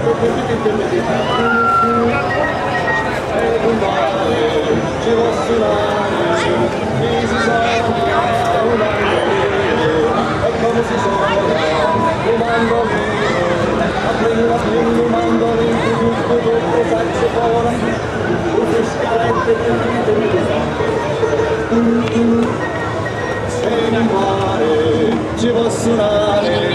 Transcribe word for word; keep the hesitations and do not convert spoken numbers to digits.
ci può suonare, chi si suona un mandolino, e come si suona un mandolino, a prima prima un mandolino, tutto tutto saxofono, tutte scalette e in mare ci può suonare.